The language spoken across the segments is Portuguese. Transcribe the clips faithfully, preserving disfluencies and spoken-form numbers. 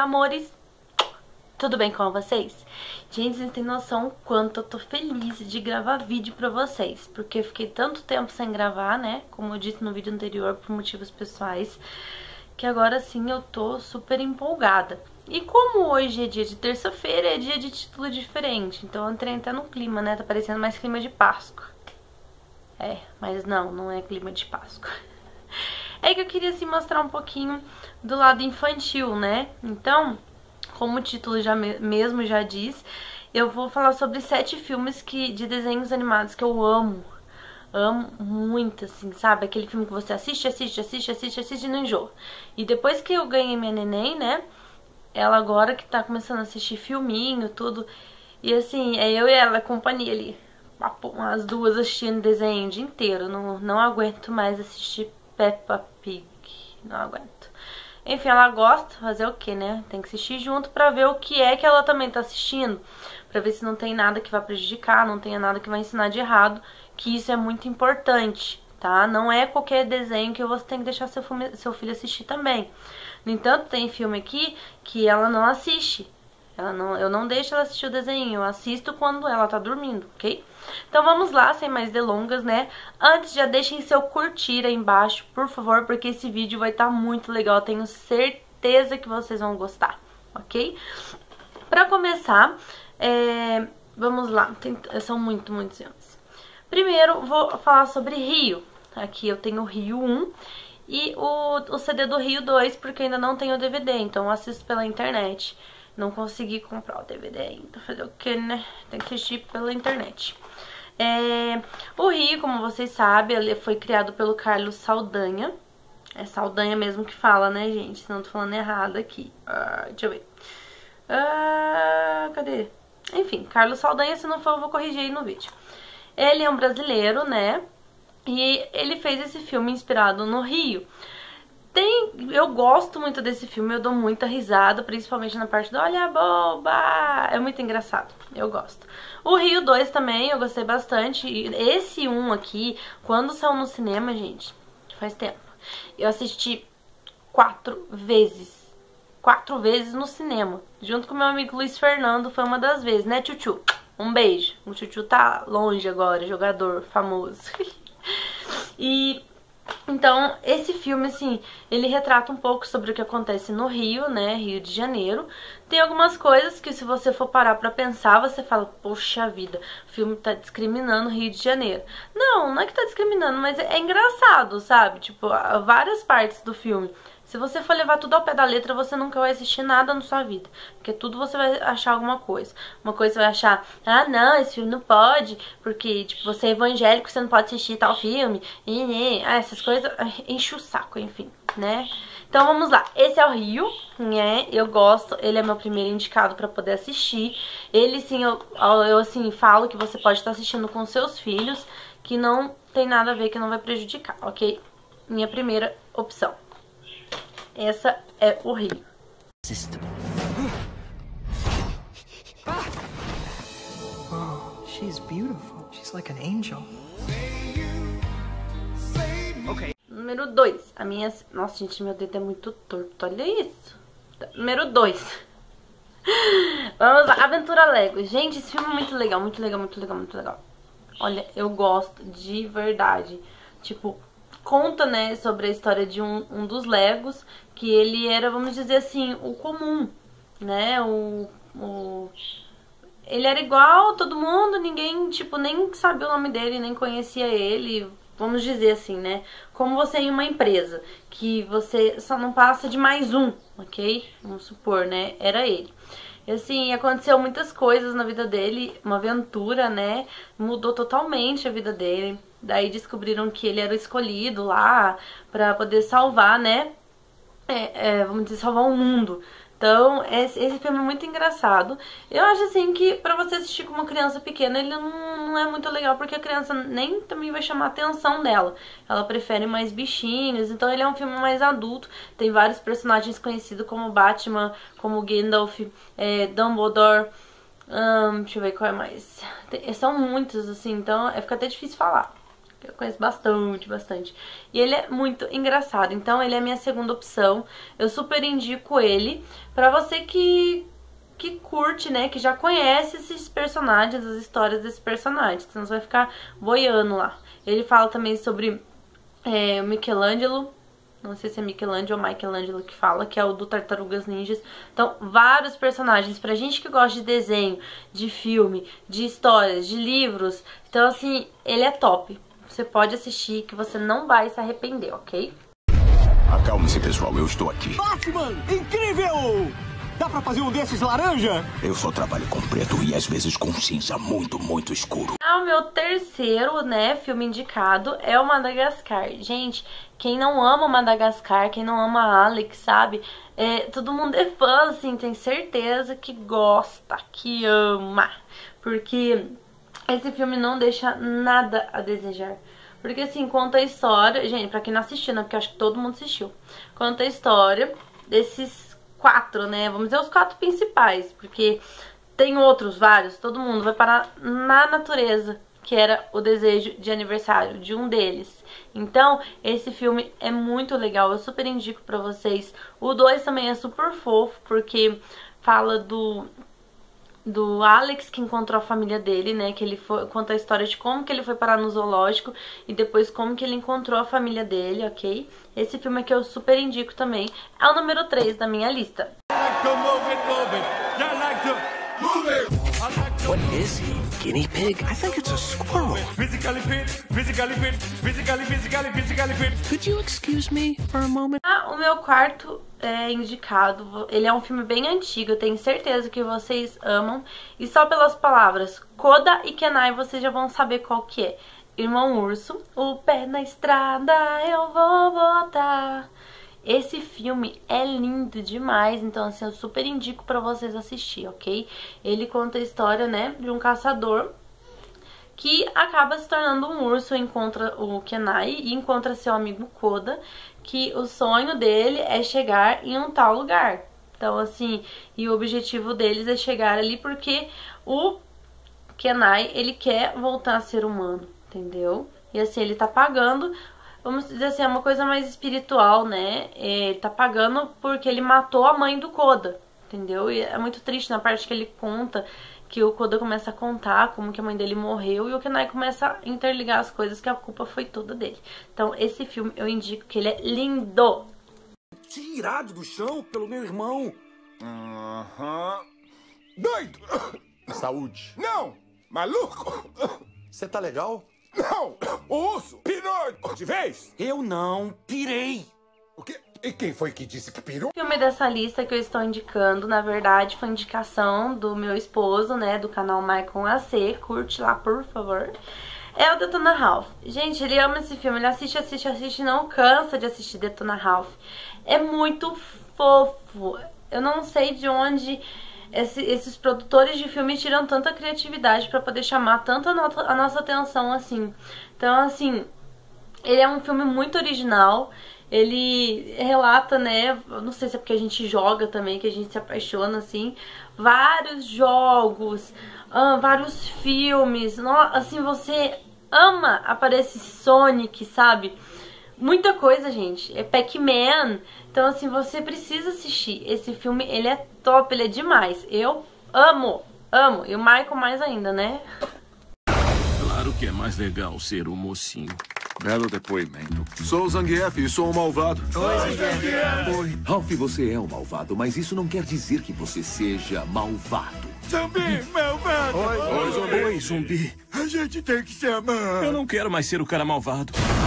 amores! Tudo bem com vocês? Gente, vocês têm noção o quanto eu tô feliz de gravar vídeo pra vocês, porque eu fiquei tanto tempo sem gravar, né, como eu disse no vídeo anterior, por motivos pessoais, que agora sim eu tô super empolgada. E como hoje é dia de terça-feira, é dia de título diferente, então eu entrei até no clima, né, tá parecendo mais clima de Páscoa. É, mas não, não é clima de Páscoa. É que eu queria assim mostrar um pouquinho do lado infantil, né? Então, como o título já mesmo já diz, eu vou falar sobre sete filmes que, de desenhos animados que eu amo. Amo muito, assim, sabe? Aquele filme que você assiste, assiste, assiste, assiste, assiste e não enjoa. E depois que eu ganhei minha neném, né? Ela agora que tá começando a assistir filminho, tudo. E assim, é eu e ela, a companhia ali. As duas assistindo desenho o dia inteiro. Não, não aguento mais assistir Peppa Pig. Não aguento. Enfim, ela gosta, fazer o que, né? Tem que assistir junto pra ver o que é que ela também tá assistindo. Pra ver se não tem nada que vai prejudicar, não tenha nada que vai ensinar de errado. Que isso é muito importante, tá? Não é qualquer desenho que você tem que deixar seu, filme, seu filho assistir também. No entanto, tem filme aqui que ela não assiste. Ela não, eu não deixo ela assistir o desenho, eu assisto quando ela tá dormindo, ok? Então vamos lá, sem mais delongas, né? Antes, já deixem seu curtir aí embaixo, por favor, porque esse vídeo vai estar muito legal, eu tenho certeza que vocês vão gostar, ok? Pra começar, é, vamos lá, tem, são muito, muitos filmes. Primeiro, vou falar sobre Rio. Aqui eu tenho o Rio um e o, o C D do Rio dois, porque ainda não tenho o D V D, então eu assisto pela internet. Não consegui comprar o D V D ainda. Fazer o que, né? Tem que assistir pela internet. É... O Rio, como vocês sabem, ele foi criado pelo Carlos Saldanha. É Saldanha mesmo que fala, né, gente? Senão eu tô falando errado aqui. Ah, deixa eu ver. Ah, cadê? Enfim, Carlos Saldanha, se não for, eu vou corrigir aí no vídeo. Ele é um brasileiro, né? E ele fez esse filme inspirado no Rio. Tem, eu gosto muito desse filme, eu dou muita risada, principalmente na parte do olha boba, é muito engraçado, eu gosto. O Rio dois também, eu gostei bastante, e esse um aqui, quando saiu no cinema, gente, faz tempo, eu assisti quatro vezes, quatro vezes no cinema, junto com meu amigo Luiz Fernando, foi uma das vezes, né, Tchutchu? Um beijo, o Tchutchu tá longe agora, jogador famoso. E... então, esse filme, assim, ele retrata um pouco sobre o que acontece no Rio, né, Rio de Janeiro. Tem algumas coisas que, se você for parar pra pensar, você fala, poxa vida, o filme tá discriminando o Rio de Janeiro. Não, não é que tá discriminando, mas é, é engraçado, sabe? Tipo, várias partes do filme. Se você for levar tudo ao pé da letra, você nunca vai assistir nada na sua vida. Porque tudo você vai achar alguma coisa. Uma coisa você vai achar, ah não, esse filme não pode, porque tipo, você é evangélico, você não pode assistir tal filme. E, ah, essas coisas enche o saco, enfim, né? Então vamos lá, esse é o Rio, né? Eu gosto, ele é meu primeiro indicado pra poder assistir. Ele sim, eu, eu assim, falo que você pode estar assistindo com seus filhos, que não tem nada a ver, que não vai prejudicar, ok? Minha primeira opção. Essa é o Rio. Oh, she's beautiful. She's like an angel. Okay. Número dois. A minha... Nossa, gente, meu dedo é muito torto. Olha isso. Número dois. Vamos lá. Aventura Lego. Gente, esse filme é muito legal. Muito legal, muito legal, muito legal. Olha, eu gosto de verdade. Tipo... conta, né, sobre a história de um, um dos Legos, que ele era, vamos dizer assim, o comum, né, o, o... ele era igual a todo mundo, ninguém, tipo, nem sabia o nome dele, nem conhecia ele, vamos dizer assim, né, como você em uma empresa, que você só não passa de mais um, ok? Vamos supor, né, era ele. E assim, aconteceu muitas coisas na vida dele, uma aventura, né, mudou totalmente a vida dele. Daí descobriram que ele era o escolhido lá pra poder salvar, né, é, é, vamos dizer, salvar o mundo. Então, esse, esse filme é muito engraçado. Eu acho, assim, que pra você assistir com uma criança pequena, ele não, não é muito legal, porque a criança nem também vai chamar a atenção dela. Ela prefere mais bichinhos, então ele é um filme mais adulto. Tem vários personagens conhecidos como Batman, como Gandalf, é, Dumbledore, hum, deixa eu ver qual é mais. Tem, são muitos, assim, então é, fica até difícil falar. Eu conheço bastante, bastante. E ele é muito engraçado, então ele é a minha segunda opção. Eu super indico ele pra você que, que curte, né, que já conhece esses personagens, as histórias desses personagens. Senão você vai ficar boiando lá. Ele fala também sobre é, o Michelangelo. Não sei se é Michelangelo ou Michelangelo que fala, que é o do Tartarugas Ninjas. Então, vários personagens. Pra gente que gosta de desenho, de filme, de histórias, de livros. Então, assim, ele é top. Você pode assistir que você não vai se arrepender, ok? Acalme-se, pessoal. Eu estou aqui. Batman! Incrível! Dá pra fazer um desses laranja? Eu só trabalho com preto e às vezes com cinza muito, muito escuro. Ah, o meu terceiro, né, filme indicado é o Madagascar. Gente, quem não ama o Madagascar, quem não ama a Alex, sabe? É, todo mundo é fã, assim, tem certeza que gosta, que ama. Porque esse filme não deixa nada a desejar. Porque, assim, conta a história... Gente, pra quem não assistiu, né, porque eu acho que todo mundo assistiu. Conta a história desses quatro, né, vamos dizer os quatro principais, porque tem outros, vários, todo mundo vai parar na natureza, que era o desejo de aniversário de um deles. Então, esse filme é muito legal, eu super indico pra vocês. O dois também é super fofo, porque fala do... do Alex, que encontrou a família dele, né, que ele foi, conta a história de como que ele foi parar no zoológico e depois como que ele encontrou a família dele, ok? Esse filme aqui eu super indico também, é o número três da minha lista. What is he? Guinea pig? I think it's a squirrel. Physically fit, physically fit, physically, physically, physically fit. Could you excuse me for a moment? Ah, o meu quarto é indicado, ele é um filme bem antigo, eu tenho certeza que vocês amam. E só pelas palavras Koda e Kenai vocês já vão saber qual que é. Irmão Urso, o pé na estrada eu vou botar. Esse filme é lindo demais, então assim, eu super indico pra vocês assistir, ok? Ele conta a história, né, de um caçador que acaba se tornando um urso, encontra o Kenai e encontra seu amigo Koda, que o sonho dele é chegar em um tal lugar. Então assim, e o objetivo deles é chegar ali porque o Kenai, ele quer voltar a ser humano, entendeu? E assim, ele tá pagando, vamos dizer assim, é uma coisa mais espiritual, né? Ele tá pagando porque ele matou a mãe do Koda, entendeu? E é muito triste na parte que ele conta, que o Koda começa a contar como que a mãe dele morreu e o Kenai começa a interligar as coisas, que a culpa foi toda dele. Então esse filme eu indico que ele é lindo. Tirado do chão pelo meu irmão. Aham. Doido! Saúde. Não! Maluco! Você tá legal? Não! O urso pirou de vez! Eu não pirei. O quê? E quem foi que disse que pirou? O filme dessa lista que eu estou indicando, na verdade, foi indicação do meu esposo, né, do canal Maicon A C, curte lá, por favor. É o Detona Ralph. Gente, ele ama esse filme, ele assiste, assiste, assiste, não cansa de assistir Detona Ralph. É muito fofo. Eu não sei de onde esse, esses produtores de filme tiram tanta criatividade pra poder chamar tanto a, no a nossa atenção assim. Então, assim, ele é um filme muito original. Ele relata, né, não sei se é porque a gente joga também, que a gente se apaixona, assim, vários jogos, ah, vários filmes, assim, você ama, aparece Sonic, sabe? Muita coisa, gente, é Pac-Man, então, assim, você precisa assistir. Esse filme, ele é top, ele é demais, eu amo, amo, e o Michael mais ainda, né? Claro que é mais legal ser o mocinho. Belo depoimento. Sou o Zangief e sou um malvado. Oi, Zangief. Oi. Ralph, você é um malvado, mas isso não quer dizer que você seja malvado. Zumbi, malvado! Oi, oi, zumbi. Oi, zumbi. A gente tem que se amar. Eu não quero mais ser o cara malvado.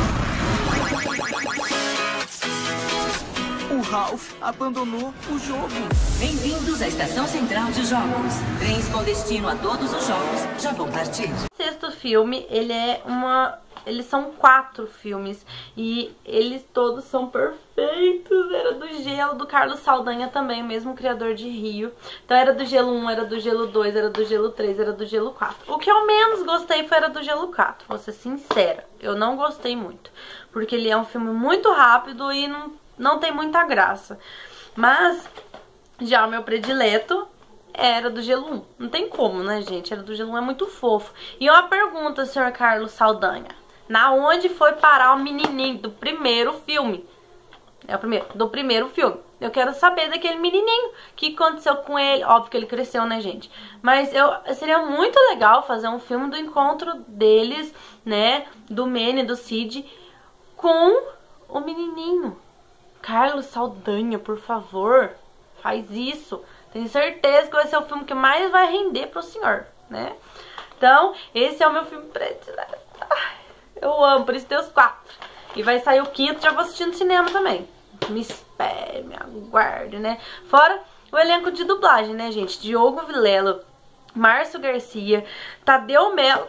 O Ralph abandonou o jogo. Bem-vindos à Estação Central de Jogos. Trens com destino a todos os jogos já vão partir. O sexto filme, ele é uma... Eles são quatro filmes e eles todos são perfeitos. Era do Gelo, do Carlos Saldanha também, o mesmo criador de Rio. Então era do Gelo um, era do Gelo dois, era do Gelo três, era do Gelo quatro. O que eu menos gostei foi era do Gelo quatro, vou ser sincera. Eu não gostei muito, porque ele é um filme muito rápido e não, não tem muita graça. Mas já o meu predileto era do Gelo um. Não tem como, né, gente? Era do Gelo um, é muito fofo. E uma pergunta, senhor Carlos Saldanha. Na onde foi parar o menininho do primeiro filme? É o primeiro, do primeiro filme. Eu quero saber daquele menininho, o que aconteceu com ele. Óbvio que ele cresceu, né, gente? Mas eu, seria muito legal fazer um filme do encontro deles, né, do Manny e do Sid, com o menininho. Carlos Saldanha, por favor, faz isso. Tenho certeza que vai ser o filme que mais vai render pro senhor, né? Então, esse é o meu filme predileto. Eu amo, por isso tem os quatro. E vai sair o quinto, já vou assistir no cinema também. Me espere, me aguarde, né? Fora o elenco de dublagem, né, gente? Diogo Vilela, Márcio Garcia, Tadeu Mello.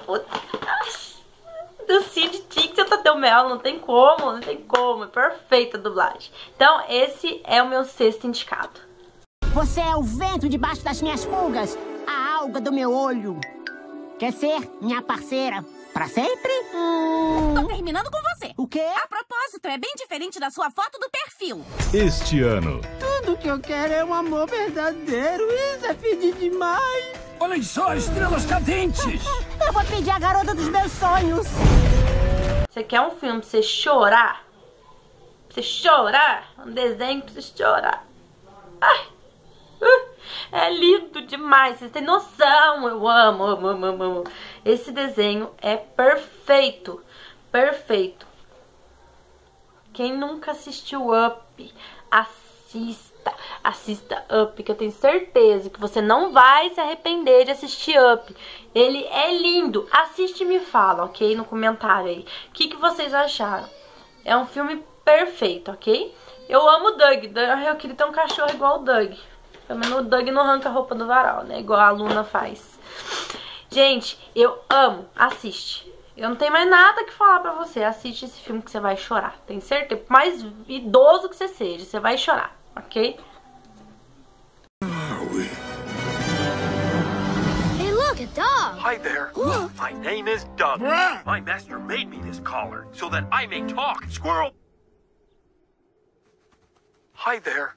Do Sid Tix e o Tadeu Mello, não tem como, não tem como. É perfeita a dublagem. Então, esse é o meu sexto indicado. Você é o vento debaixo das minhas pulgas, a alga do meu olho. Quer ser minha parceira pra sempre? Hum... Tô terminando com você. O quê? A propósito, é bem diferente da sua foto do perfil. Este ano. Tudo que eu quero é um amor verdadeiro. Isso é pedir demais. Olhem só, estrelas cadentes. Eu vou pedir a garota dos meus sonhos. Você quer um filme pra você chorar? Pra você chorar? Um desenho pra você chorar. Ai. Uh, é lindo demais, vocês têm noção. Eu amo, amo, amo, amo. Esse desenho é perfeito. Perfeito. Quem nunca assistiu Up, assista. Assista Up, que eu tenho certeza que você não vai se arrepender de assistir Up. Ele é lindo. Assiste e me fala, ok? No comentário aí. O que, que vocês acharam? É um filme perfeito, ok? Eu amo o Doug. Eu queria ter um cachorro igual o Doug. Pelo menos o Doug não arranca a roupa do varal, né? Igual a Luna faz. Gente, eu amo. Assiste. Eu não tenho mais nada que falar pra você. Assiste esse filme que você vai chorar. Tem certeza? Por mais idoso que você seja, você vai chorar, ok? Hey, look, a dog. Hi there. My name is Doug. My master made me this collar so that I may talk. Squirrel. Hi there.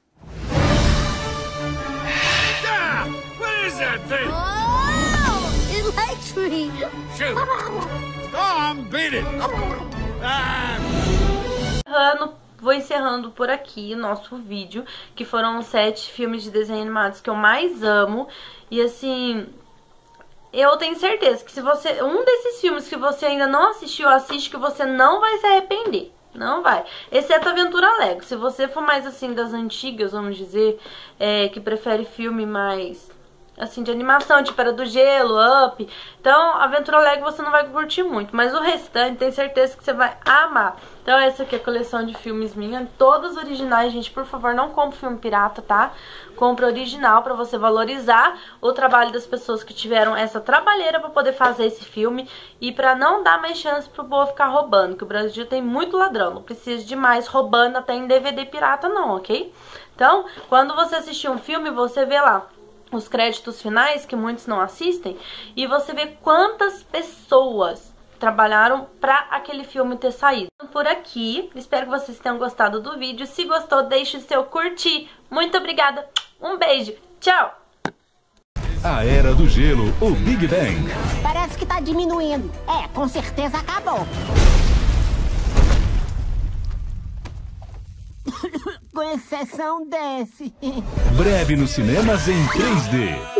Ah, what is that thing? Oh, electric. Shoot. Tom, beat it. Ah. Ano, vou encerrando por aqui o nosso vídeo, que foram os sete filmes de desenho animados que eu mais amo. E assim, eu tenho certeza que se você, um desses filmes que você ainda não assistiu, assiste, que você não vai se arrepender. Não vai. Exceto Aventura Lego. Se você for mais assim das antigas, vamos dizer, é, que prefere filme mais assim de animação, tipo Era do Gelo, Up, então Aventura Lego você não vai curtir muito, mas o restante tem certeza que você vai amar. Então essa aqui é a coleção de filmes minha, todas originais, gente. Por favor, não compre filme pirata, tá? Compre original pra você valorizar o trabalho das pessoas que tiveram essa trabalheira pra poder fazer esse filme e pra não dar mais chance pro povo ficar roubando, que o Brasil tem muito ladrão, não precisa de mais roubando até em D V D pirata não, ok? Então, quando você assistir um filme, você vê lá os créditos finais, que muitos não assistem, e você vê quantas pessoas trabalharam pra aquele filme ter saído. Por aqui, espero que vocês tenham gostado do vídeo. Se gostou, deixe o seu curtir. Muito obrigada, um beijo, tchau! A Era do Gelo, o Big Bang. Parece que tá diminuindo. É, com certeza acabou. Com exceção desse. Breve nos cinemas em três D.